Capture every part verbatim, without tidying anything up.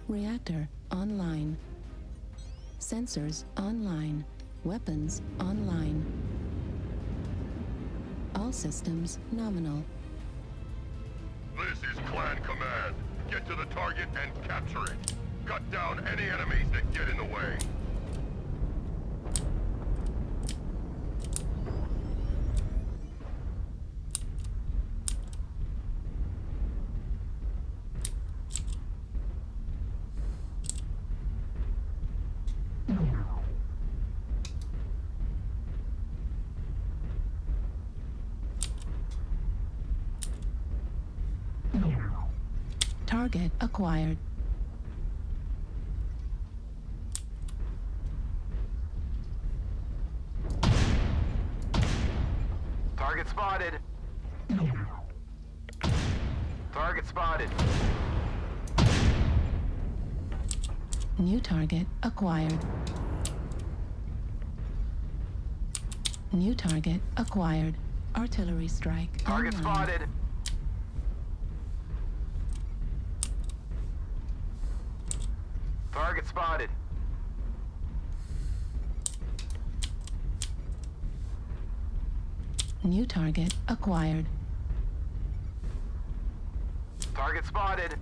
Reactor online. Sensors online. Weapons online. All systems nominal. This is Clan Command. Get to the target and capture it. Cut down any enemies that get in the way. Target acquired. Target spotted. Target spotted. New target acquired. New target acquired. Artillery strike. Target online. spotted. Target spotted. New target acquired. Target spotted.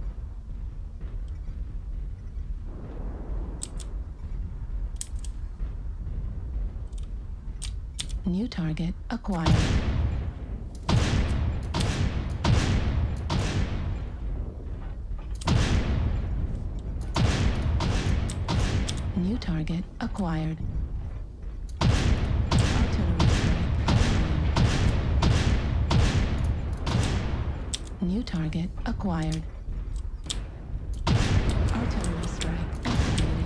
New target acquired. New target acquired. Artillery strike online. New target acquired. Artillery strike activated.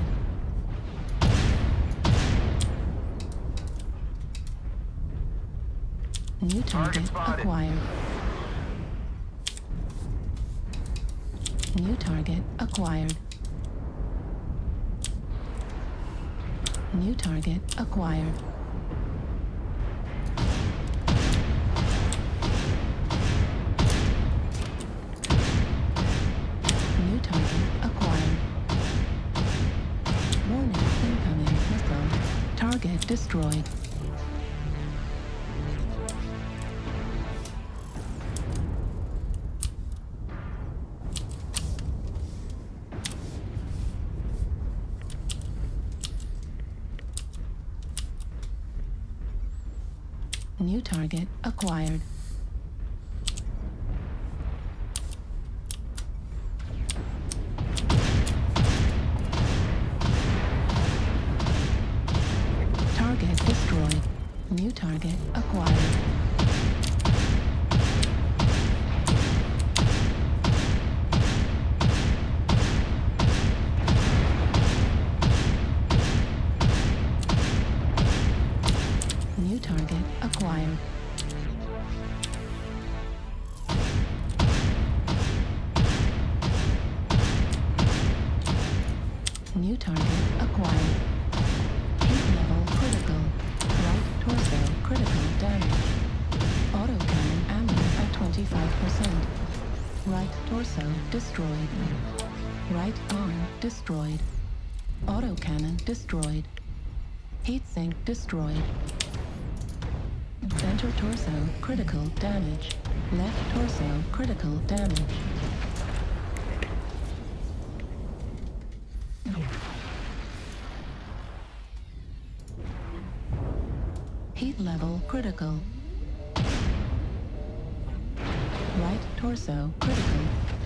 New target acquired. New target acquired. New target acquired. New target acquired. Warning, incoming missile. Target destroyed. New target acquired. Target destroyed. New target acquired. New target acquired. New target acquired. Heat level critical. Right torso critical damage. Autocannon ammo at twenty-five percent. Right torso destroyed. Right arm destroyed. Autocannon destroyed. Heatsink destroyed. Center torso critical damage. Left torso critical damage. Heat level critical. Right torso critical.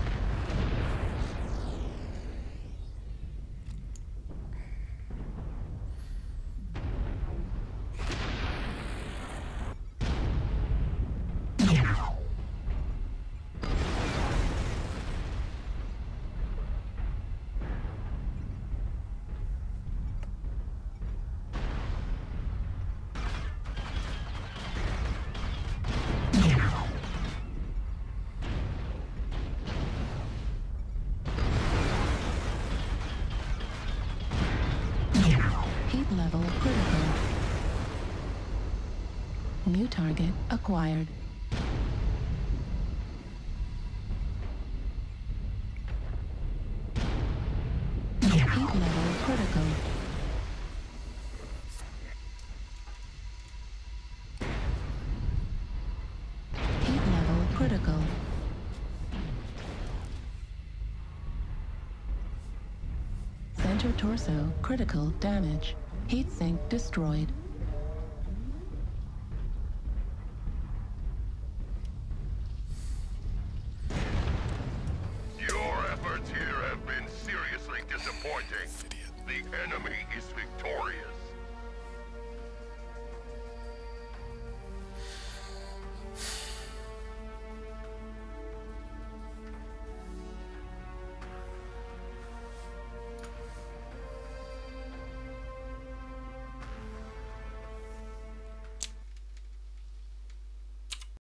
Level critical. New target acquired. critical. Heat level critical. Center torso critical damage. Heat sink destroyed. Your efforts here have been seriously disappointing. The enemy is victorious.